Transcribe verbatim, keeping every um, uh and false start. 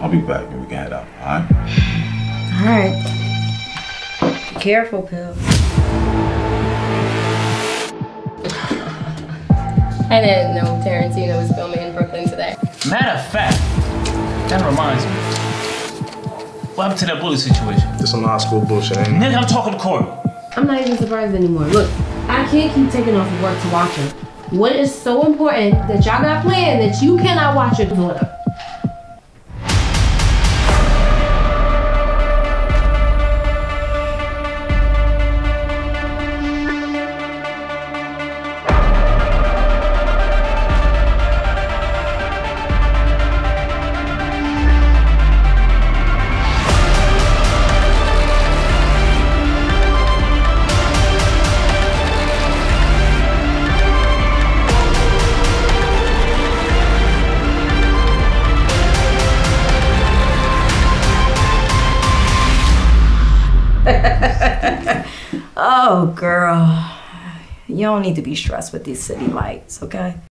I'll be back and we can head out, all right? All right. Be careful, Pill. I didn't know Tarantino was filming in Brooklyn today. Matter of fact, that reminds me. What happened to that bully situation? This some high school bullshit, ain't it? Nigga, I'm talking to Corey. I'm not even surprised anymore. Look, I can't keep taking off of work to watch him. What is so important that y'all got planned that you cannot watch it for? Oh, girl. You don't need to be stressed with these city lights, okay?